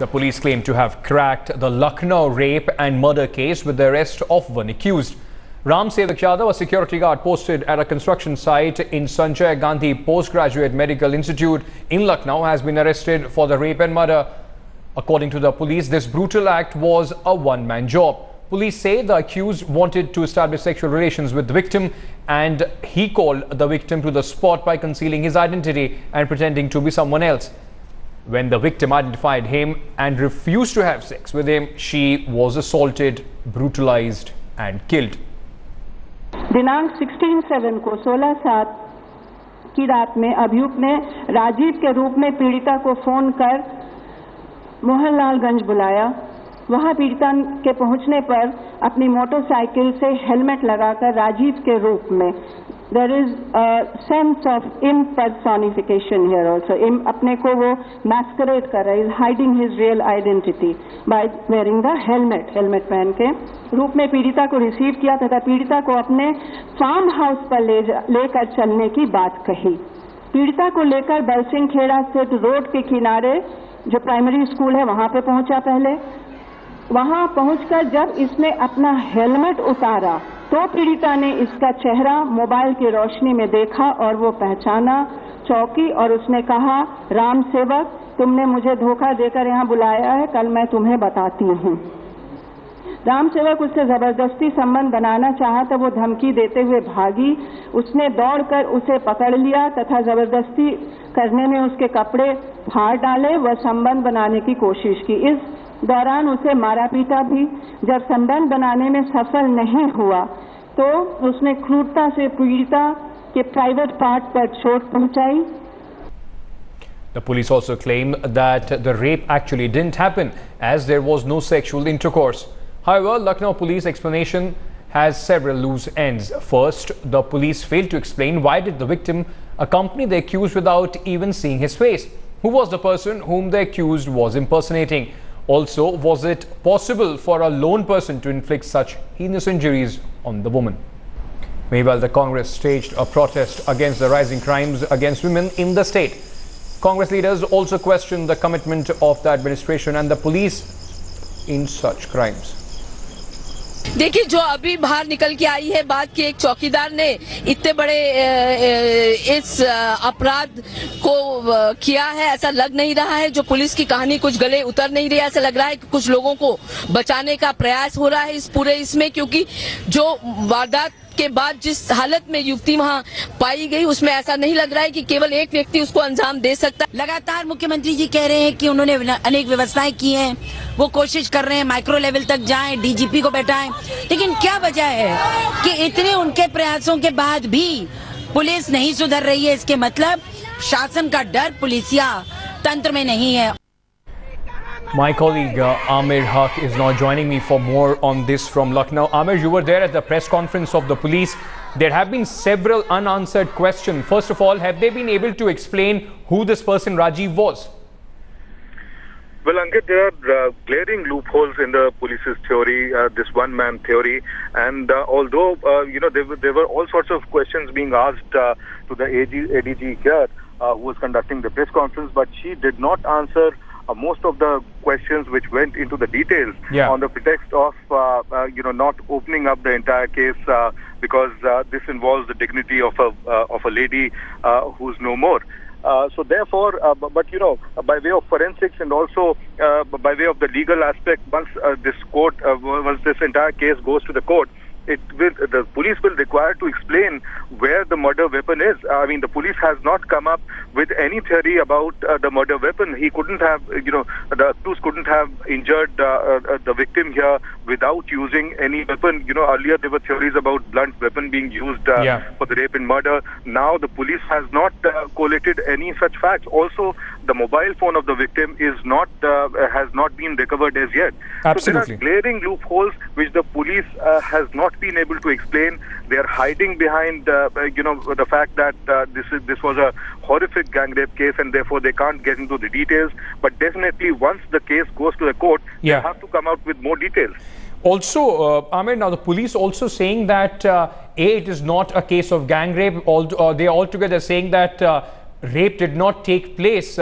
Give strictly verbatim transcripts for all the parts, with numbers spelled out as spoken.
The police claim to have cracked the Lucknow rape and murder case with the arrest of one accused. Ram Sevak Yadav, a security guard posted at a construction site in Sanjay Gandhi Postgraduate Medical Institute in Lucknow, has been arrested for the rape and murder. According to the police, this brutal act was a one-man job. Police say the accused wanted to establish sexual relations with the victim, and he called the victim to the spot by concealing his identity and pretending to be someone else. When the victim identified him and refused to have sex with him, she was assaulted, brutalized and killed. दिनांक सोलह सात को सोलह सात की रात में अभियुक्त ने राजीव के रूप में पीड़िता को फोन कर मोहनलालगंज बुलाया। वहां पीड़िता के पहुंचने पर अपनी मोटरसाइकिल से हेलमेट लगाकर राजीव के रूप में there is a sense of impersonification here also. Im, अपने को वो masquerade कर रहा है, is hiding his real identity by wearing the helmet. Helmet पहन के रूप में पीड़िता को रिसीव किया तथा पीड़िता को अपने फार्म हाउस पर ले लेकर चलने की बात कही। पीड़िता को लेकर बलसिंह खेड़ा स्थित रोड के किनारे जो प्राइमरी स्कूल है वहां पे पहुंचा। पहले वहां पहुंचकर जब इसने अपना हेलमेट उतारा तो पीड़िता ने इसका चेहरा मोबाइल की रोशनी में देखा और वो पहचाना, चौंकी और उसने कहा, राम सेवक, तुमने मुझे धोखा देकर यहाँ बुलाया है, कल मैं तुम्हें बताती हूँ। राम सेवक उससे जबरदस्ती संबंध बनाना चाहा तो वो धमकी देते हुए भागी। उसने दौड़कर उसे पकड़ लिया तथा जबरदस्ती करने में उसके कपड़े फाड़ डाले व संबंध बनाने की कोशिश की। इस दौरान उसे मारा पीटा भी। जब संबंध बनाने में सफल नहीं हुआ तो उसने क्रूरता से पीड़िता के प्राइवेट पार्ट पर चोट पहुंचाई। The police also claim that the rape actually didn't happen as there was no sexual intercourse. However, Lucknow police explanation has several loose ends. First, the police failed to explain why did the victim accompany the accused without even seeing his face. Who was the person whom the accused was impersonating? Also, was it possible for a lone person to inflict such heinous injuries on the woman? Meanwhile, the Congress staged a protest against the rising crimes against women in the state. Congress leaders also questioned the commitment of the administration and the police in such crimes. देखिए, जो अभी बाहर निकल के आई है बात की, एक चौकीदार ने इतने बड़े इस अपराध को किया है, ऐसा लग नहीं रहा है। जो पुलिस की कहानी कुछ गले उतर नहीं रही है, ऐसा लग रहा है कि कुछ लोगों को बचाने का प्रयास हो रहा है इस पूरे इसमें, क्योंकि जो वारदात के बाद जिस हालत में युवती वहां पाई गई उसमें ऐसा नहीं लग रहा है कि केवल एक व्यक्ति उसको अंजाम दे सकता। लगातार मुख्यमंत्री जी कह रहे हैं कि उन्होंने अनेक व्यवस्थाएं की हैं, वो कोशिश कर रहे हैं माइक्रो लेवल तक जाएं, डीजीपी को बैठाएं, लेकिन क्या वजह है कि इतने उनके प्रयासों के बाद भी पुलिस नहीं सुधर रही है? इसके मतलब शासन का डर पुलिसिया तंत्र में नहीं है। My colleague uh, Amir Haq is now joining me for more on this from Lucknow. Amir, you were there at the press conference of the police. There have been several unanswered questions. First of all, have they been able to explain who this person Rajiv was? Well, Ankit, there are uh, glaring loopholes in the police's theory, uh, this one-man theory. And uh, although, uh, you know, there were, there were all sorts of questions being asked uh, to the A D G here, uh, who was conducting the press conference, but she did not answer Uh, most of the questions which went into the details yeah. on the pretext of, uh, uh, you know, not opening up the entire case uh, because uh, this involves the dignity of a uh, of a lady uh, who's no more. Uh, so therefore, uh, but, but you know, by way of forensics and also uh, by way of the legal aspect, once uh, this court, uh, once this entire case goes to the court, it will, the police will require to explain where the murder weapon is. I mean, the police has not come up with any theory about uh, the murder weapon. He couldn't have, you know, the accused couldn't have injured uh, uh, the victim here without using any weapon. You know, earlier there were theories about blunt weapon being used uh, yeah. for the rape and murder. Now the police has not uh, collated any such facts. Also, the mobile phone of the victim is not uh, has not been recovered as yet. Absolutely. So there are glaring loopholes which the police uh, has not been able to explain. They are hiding behind, uh, you know, the fact that uh, this is this was a horrific gang rape case, and therefore they can't get into the details. But definitely, once the case goes to the court, yeah. they have to come out with more details. Also, uh, Amir, now the police also saying that uh, A, it is not a case of gang rape. All, uh, they are altogether saying that uh, rape did not take place. Uh,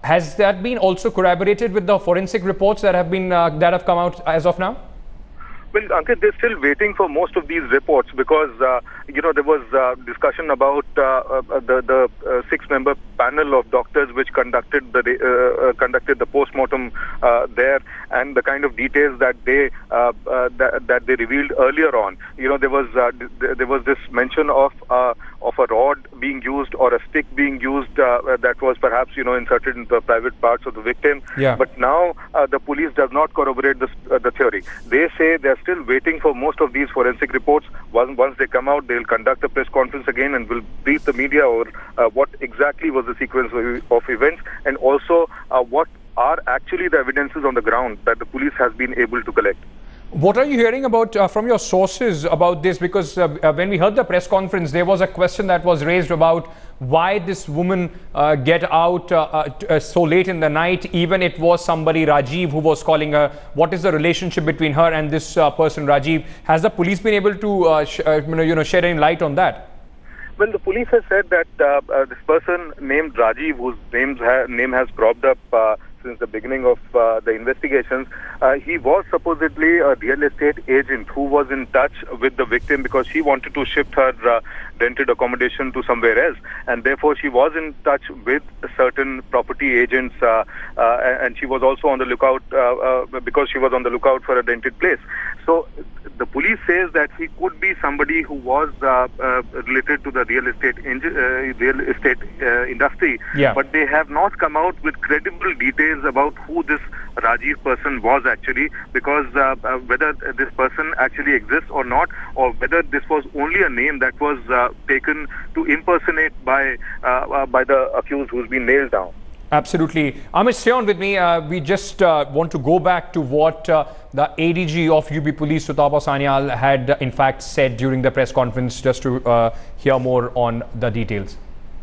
has that been also corroborated with the forensic reports that have been uh, that have come out as of now? Well, Ankit, they're still waiting for most of these reports because, uh, you know, there was uh, discussion about uh, uh, the, the uh, six-member panel of doctors which conducted the uh, uh, conducted the postmortem uh, there, and the kind of details that they uh, uh, that, that they revealed earlier on. You know, there was uh, th there was this mention of uh, of a rod being used or a stick being used uh, that was perhaps, you know, inserted in the private parts of the victim. Yeah. But now uh, the police does not corroborate this, uh, the theory. They say they're still waiting for most of these forensic reports. Once, once they come out, they'll conduct a press conference again and will brief the media over uh, what exactly was the sequence of, of events, and also uh, what are actually the evidences on the ground that the police has been able to collect. What are you hearing about uh, from your sources about this? Because uh, uh, when we heard the press conference, there was a question that was raised about why this woman uh, get out uh, uh, uh, so late in the night, even it was somebody, Rajiv, who was calling her. What is the relationship between her and this uh, person, Rajiv? Has the police been able to uh, sh uh, you know, shed any light on that? Well, the police has said that uh, uh, this person named Rajiv, whose names ha name has cropped up uh, since the beginning of uh, the investigations, uh, he was supposedly a real estate agent who was in touch with the victim because she wanted to shift her uh, rented accommodation to somewhere else, and therefore she was in touch with certain property agents, uh, uh, and she was also on the lookout uh, uh, because she was on the lookout for a rented place. So the police says that he could be somebody who was uh, uh, related to the real estate uh, real estate uh, industry, yeah. But they have not come out with credible details about who this Rajiv person was actually, because uh, uh, whether this person actually exists or not, or whether this was only a name that was uh, taken to impersonate by uh, uh, by the accused who's been nailed down. Absolutely. Amit, stay on with me. Uh, we just uh, want to go back to what uh, the A D G of U P Police, Sutapa Sanyal, had uh, in fact said during the press conference, just to uh, hear more on the details.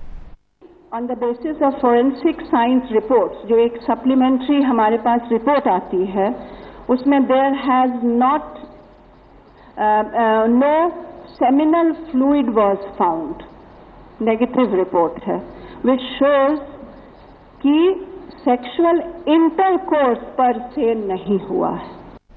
On the basis of forensic science reports, जो एक supplementary हमारे पास report आती है, उसमें there has not uh, uh, no seminal fluid was found. Negative report है, which shows कि sexual intercourse per se नहीं हुआ है.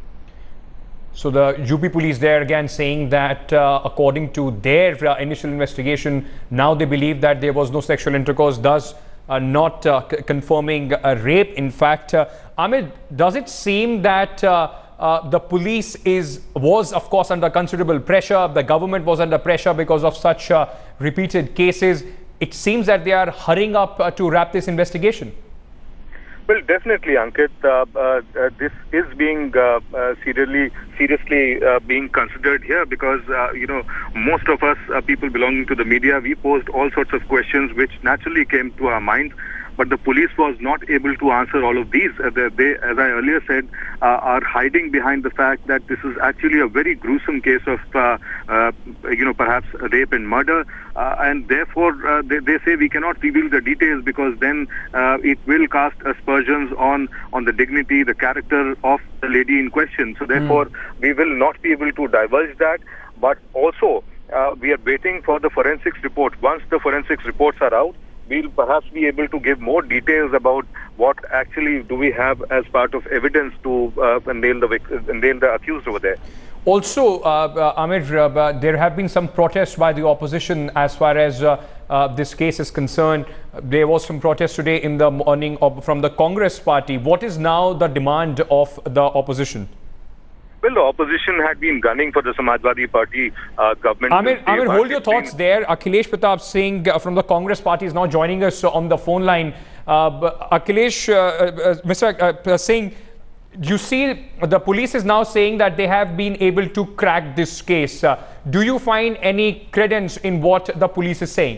So the U P police there again saying that uh, according to their uh, initial investigation, now they believe that there was no sexual intercourse, thus uh, not uh, confirming a rape. In fact, uh, Amit, does it seem that uh, uh, the police is was of course under considerable pressure, the government was under pressure because of such uh, repeated cases? It seems that they are hurrying up uh, to wrap this investigation. Well, definitely, Ankit. Uh, uh, uh, this is being uh, uh, seriously, seriously uh, being considered here because, uh, you know, most of us, uh, people belonging to the media, we posed all sorts of questions which naturally came to our minds. But the police was not able to answer all of these. Uh, they, they, as I earlier said, uh, are hiding behind the fact that this is actually a very gruesome case of, uh, uh, you know, perhaps rape and murder. Uh, and therefore, uh, they, they say we cannot reveal the details because then uh, it will cast aspersions on, on the dignity, the character of the lady in question. So therefore, mm. we will not be able to divulge that. But also, uh, we are waiting for the forensics report. Once the forensics reports are out, we'll perhaps be able to give more details about what actually do we have as part of evidence to uh, nail the uh, nail the accused over there. Also, uh, uh, Amir, uh, there have been some protests by the opposition as far as uh, uh, this case is concerned. There was some protest today in the morning of, from the Congress party. What is now the demand of the opposition? Well, the opposition had been gunning for the Samajwadi Party uh, government. Amir, Amir hold your thoughts there. Akhilesh Pratap Singh uh, from the Congress party is now joining us on the phone line. Uh, Akhilesh, uh, uh, Mister Uh, Singh, you see the police is now saying that they have been able to crack this case. Uh, do you find any credence in what the police is saying?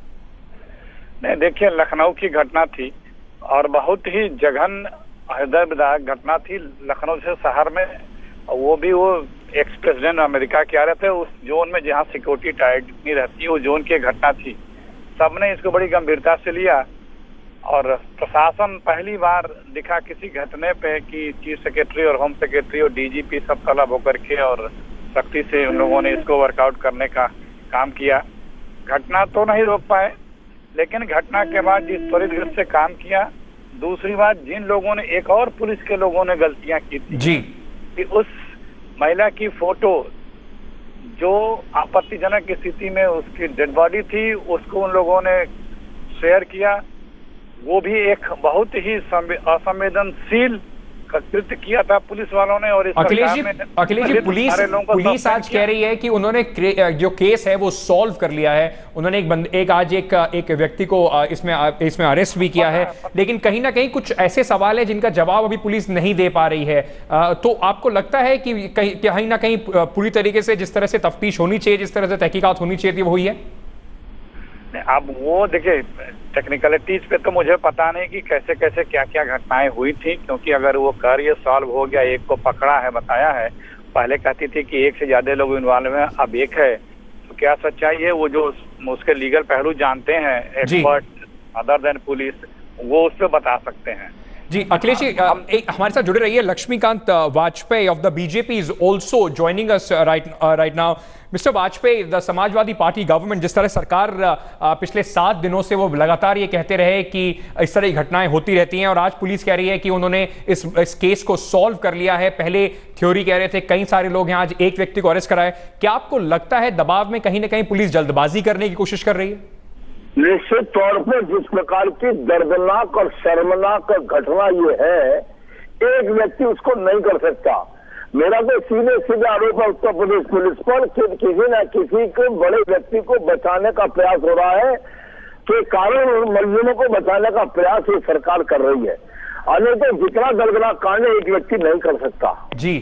नहीं, देखिए, लखनऊ की घटना थी और बहुत ही जघन हृदय विदारक घटना थी लखनऊ से शहर में। वो भी वो एक्स प्रेसिडेंट अमेरिका के आ रहे थे उस जोन में जहां सिक्योरिटी टाइट नहीं रहती, वो जोन की घटना थी। सबने इसको बड़ी गंभीरता से लिया और प्रशासन पहली बार दिखा किसी घटने पे कि चीफ सेक्रेटरी और होम सेक्रेटरी और डीजीपी सब तलब होकर के और सख्ती से उन लोगों ने इसको वर्कआउट करने का काम किया। घटना तो नहीं रोक पाए, लेकिन घटना के बाद जिस त्वरित गति से काम किया, दूसरी बात, जिन लोगों ने, एक और पुलिस के लोगों ने गलतियां की थी जी, कि उस महिला की फोटो जो आपत्तिजनक स्थिति में उसकी डेड बॉडी थी उसको उन लोगों ने शेयर किया। वो भी एक बहुत ही असंवेदनशील कृत्य किया था पुलिस वालों ने। और इस अखिलेश जी, अखिलेश जी पुलिस पुलिस आज कह रही है कि उन्होंने जो केस है वो सॉल्व कर लिया है। उन्होंने एक बंद, एक आज एक एक व्यक्ति को इसमें इसमें अरेस्ट भी किया है, लेकिन कहीं ना कहीं कुछ ऐसे सवाल है जिनका जवाब अभी पुलिस नहीं दे पा रही है। तो आपको लगता है कि कहीं कहीं ना कहीं पूरी तरीके से जिस तरह से तफ्तीश होनी चाहिए, जिस तरह से तहकीकात होनी चाहिए थी, वो हुई है? अब वो देखिए, टेक्निकलिटीज पे तो मुझे पता नहीं कि कैसे कैसे क्या क्या घटनाएं हुई थी, क्योंकि अगर वो कर ये सॉल्व हो गया, एक को पकड़ा है, बताया है, पहले कहती थी कि एक से ज्यादा लोग इन्वॉल्व हैं, अब एक है, तो क्या सच्चाई है वो जो उसके लीगल पहलू जानते हैं एक्सपर्ट अदर देन पुलिस, वो उस पर बता सकते हैं। जी अखिलेश जी, हमारे साथ जुड़े रहिए। Laxmikant Vajpayee of the BJP is also joining us right right now. Mister Vajpayee, the Samajwadi party government, जिस तरह सरकार पिछले सात दिनों से वो लगातार ये कहते रहे कि इस तरह की घटनाएं होती रहती हैं, और आज पुलिस कह रही है कि उन्होंने इस इस केस को सॉल्व कर लिया है। पहले थ्योरी कह रहे थे कई सारे लोग हैं, आज एक व्यक्ति को अरेस्ट कराए। क्या आपको लगता है दबाव में कहीं ना कहीं पुलिस जल्दबाजी करने की कोशिश कर रही है? निश्चित तौर पर जिस प्रकार की दर्दनाक और शर्मनाक घटना ये है, एक व्यक्ति उसको नहीं कर सकता। मेरा तो सीधे सीधे आरोप है उत्तर प्रदेश पुलिस पर कि किसी न किसी को बड़े व्यक्ति को बचाने का प्रयास हो रहा है, कि कानून मजलूमों को बचाने का प्रयास ये सरकार कर रही है। अन्य तो जितना दर्दनाक कांड एक व्यक्ति नहीं कर सकता। जी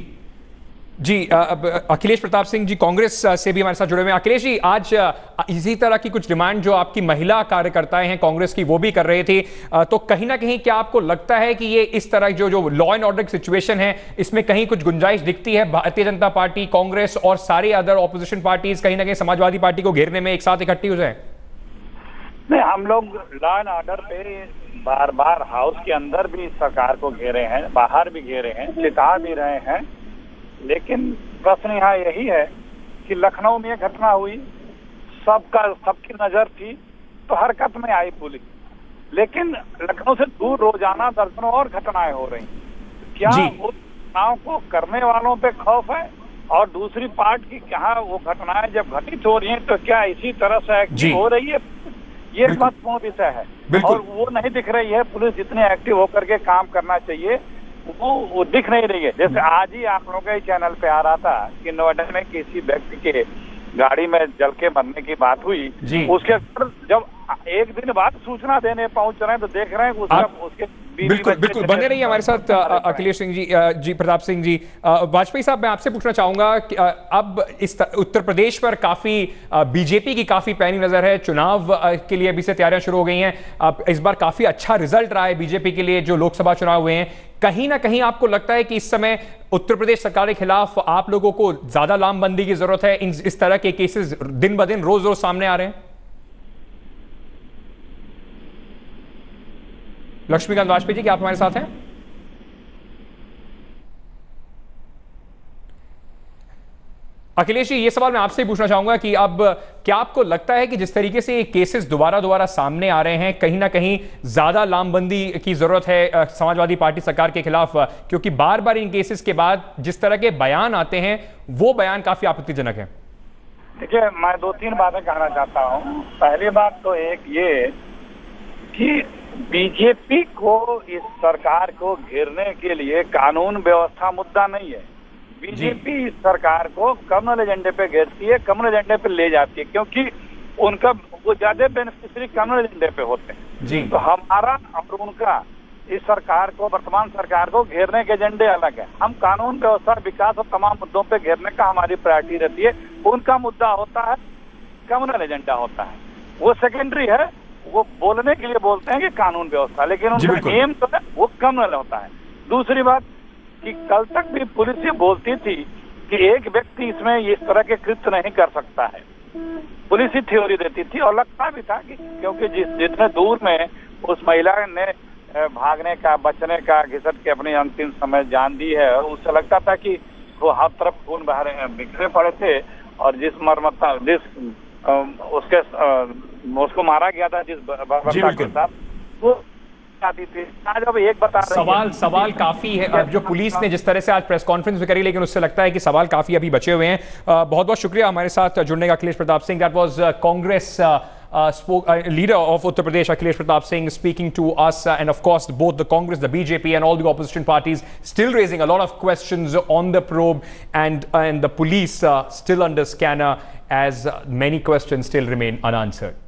जी अखिलेश प्रताप सिंह जी कांग्रेस से भी हमारे साथ जुड़े हुए हैं। अखिलेश जी, आज इसी तरह की कुछ डिमांड जो आपकी महिला कार्यकर्ताएं हैं कांग्रेस की, वो भी कर रही थी, तो कहीं ना कहीं क्या आपको लगता है कि ये इस तरह जो जो लॉ एंड ऑर्डर की सिचुएशन है, इसमें कहीं कुछ गुंजाइश दिखती है? भारतीय जनता पार्टी, कांग्रेस और सारे अदर ऑपोजिशन पार्टीज कहीं ना कहीं समाजवादी पार्टी को घेरने में एक साथ इकट्ठी हो जाए? नहीं, हम लोग लॉ एंड ऑर्डर पे बार बार हाउस के अंदर भी सरकार को घेरे हैं, बाहर भी घेरे हैं, चिता भी रहे हैं, लेकिन प्रश्न यहाँ यही है कि लखनऊ में घटना हुई, सबका सबकी नजर थी, तो हरकत में आई पुलिस, लेकिन लखनऊ से दूर रोजाना दर्जनों और घटनाएं हो रही। क्या उस घटनाओं को करने वालों पे खौफ है? और दूसरी पार्ट की क्या वो घटनाएं जब घटित हो रही हैं तो क्या इसी तरह से एक्टिव हो रही है? ये महत्वपूर्ण विषय है, और वो नहीं दिख रही है। पुलिस जितने एक्टिव होकर के काम करना चाहिए वो वो दिख नहीं रही है। जैसे आज ही आप लोगों के चैनल पे आ रहा था कि नोएडा में किसी व्यक्ति के गाड़ी में जल के मरने की बात हुई, उसके जब एक दिन बाद सूचना देने पहुंच रहे हैं तो देख रहे हैं उसका उसके बिल्कुल बिल्कुल बने रहिए हमारे साथ अखिलेश सिंह जी जी प्रताप सिंह जी। वाजपेयी साहब, मैं आपसे पूछना चाहूंगा कि अब इस उत्तर प्रदेश पर काफी बीजेपी की काफी पैनी नजर है, चुनाव के लिए अभी से तैयारियां शुरू हो गई हैं। अब इस बार काफी अच्छा रिजल्ट रहा है बीजेपी के लिए जो लोकसभा चुनाव हुए हैं। कहीं ना कहीं आपको लगता है कि इस समय उत्तर प्रदेश सरकार के खिलाफ आप लोगों को ज्यादा लामबंदी की जरूरत है? इन इस तरह के केसेस दिन ब दिन रोज रोज सामने आ रहे हैं। लक्ष्मीकांत वाजपेयी जी, क्या आप हमारे साथ हैं? अखिलेश जी, ये सवाल मैं आपसे पूछना चाहूंगा कि अब क्या आपको लगता है कि जिस तरीके से ये केसेस दोबारा दोबारा सामने आ रहे हैं, कहीं ना कहीं ज्यादा लामबंदी की जरूरत है समाजवादी पार्टी सरकार के खिलाफ? क्योंकि बार बार इन केसेस के बाद जिस तरह के बयान आते हैं वो बयान काफी आपत्तिजनक है। देखिए, मैं दो तीन बातें कहना चाहता हूं। पहली बात तो एक ये कि बीजेपी को इस सरकार को घेरने के लिए कानून व्यवस्था मुद्दा नहीं है। बीजेपी इस सरकार को कम्युनल एजेंडे पे घेरती है, कम्युनल एजेंडे पे ले जाती है, क्योंकि उनका वो ज्यादा बेनिफिशियरी कम्युनल एजेंडे पे होते हैं जी। तो हमारा और उनका इस सरकार को, वर्तमान सरकार को घेरने के एजेंडे अलग है। हम कानून व्यवस्था, विकास और तमाम मुद्दों पे घेरने का हमारी प्रायोरिटी रहती है। उनका मुद्दा होता है कम्युनल एजेंडा होता है, वो सेकेंडरी है। वो बोलने के लिए बोलते हैं कि कानून व्यवस्था, लेकिन उनका एम तो है वो कम्युनल होता है। दूसरी बात कि कल तक भी पुलिस ये बोलती थी कि एक व्यक्ति इसमें इस तरह के कृत्य नहीं कर सकता है, पुलिस ही थ्योरी देती थी, और लगता भी था कि क्योंकि जिस जितने दूर में उस महिला ने भागने का, बचने का, घिसट के अपनी अंतिम समय जान दी है, उससे लगता था कि वो हर तरफ खून बह बिखरे पड़े थे, और जिस मरमत्ता जिस उसके उसको मारा गया था जिस बर्बरता के साथ, वो आती थी, आज अब एक बता रहे सवाल सवाल काफी है। अब जो पुलिस ने जिस तरह से आज प्रेस कॉन्फ्रेंस में करी, लेकिन उससे लगता है कि सवाल काफी अभी बचे हुए हैं। बहुत बहुत शुक्रिया हमारे साथ जुड़ने का Akhilesh Pratap Singh. That was Congress Uh, spoke, uh, leader of Uttar Pradesh, Akhilesh Pratap Singh, speaking to us, uh, and of course both the Congress, the B J P and all the opposition parties still raising a lot of questions on the probe, and, uh, and the police uh, still under scanner, as uh, many questions still remain unanswered.